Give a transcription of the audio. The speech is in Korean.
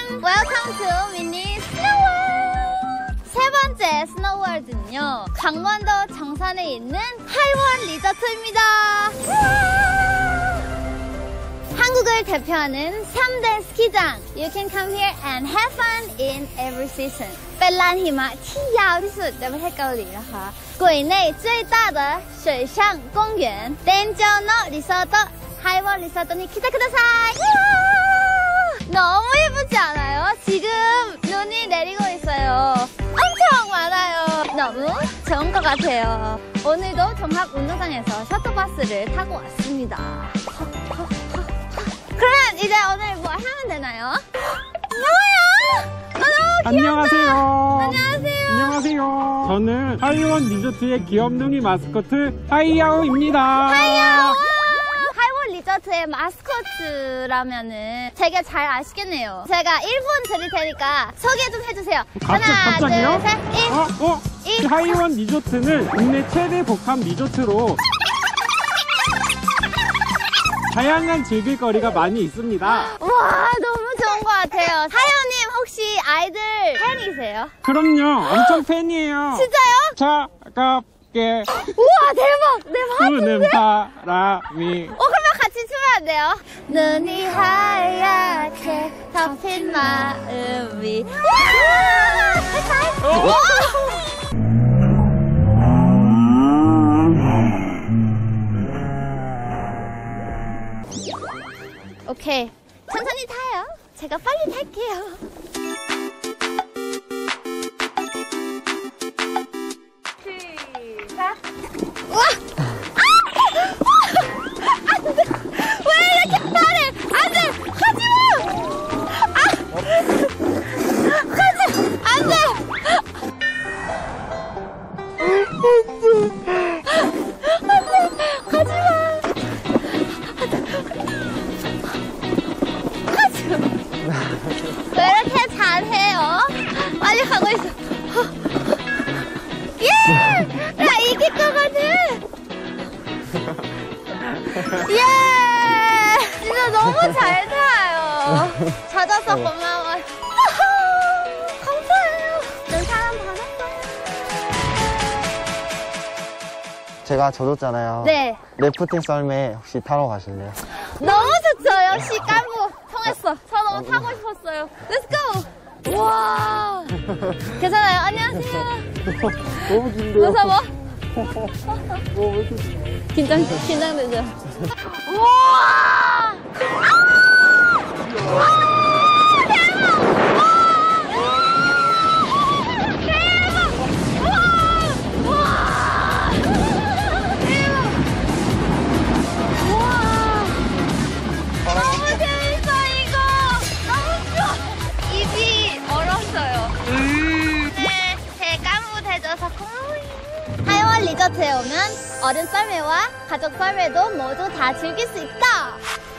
Welcome to mini 스노우월드. 세 번째 스노우월드는요, 강원도 정선에 있는 하이원 리조트입니다. 한국을 대표하는 3대 스키장. You can come here and have fun in every season. เป็นลานหิมะที่ยาวที่สุดในประเทศเกาหลีนะคะ国内最大的水上公园電上のリゾート하이원 리조트에来てください. 너무 예쁘지 않아요? 지금 눈이 내리고 있어요. 엄청 많아요. 너무 좋은 것 같아요. 오늘도 종합운동장에서 셔틀버스를 타고 왔습니다. 그럼 이제 오늘 뭐 하면 되나요? 안녕하세요. 안녕하세요. 안녕하세요. 저는 하이원 리조트의 귀염둥이 마스코트 하이야오입니다. 하이야오. 하이원 리조트의 마스코트라면은 되게 잘 아시겠네요. 제가 1분 드릴 테니까 소개 좀 해주세요. 갑자기요? 둘, 셋, 1. 이 하이원 리조트는 국내 최대 복합 리조트로 다양한 즐길거리가 많이 있습니다. 와, 너무 좋은 것 같아요. 하이원님 혹시 아이들 팬이세요? 그럼요. 엄청 팬이에요. 진짜요? 차갑게 우와, 대박! 내 부는 팬인데? 바람이 그러면 같이 추면 안 돼요? 눈이 하얗게 덮인 마음이 와! 오케이, 천천히 타요. 제가 빨리 탈게요. 시작. 우와! 안돼! 왜 이렇게 빠래? 안돼! 하지마! 하지! 안돼! 안돼! 하지마! 왜 이렇게 잘해요? 빨리 가고 있어. 예! 나 이길 것 같아. 예! 진짜 너무 잘 타요. 찾아서 고마워요. 감사해요. 난 사람 받았어요. 제가 젖었잖아요. 네. 래프팅 썰매 혹시 타러 가실래요? 너무 좋죠. 역시 깐부 통했어. 저 너무 타고 싶었어요. Let's go. 와. 괜찮아요. 안녕하세요. 너무 긴데요? 무서워? 긴장되죠? 우와! 하이원 리조트에 오면 어른 썰매와 가족 썰매도 모두 다 즐길 수 있다.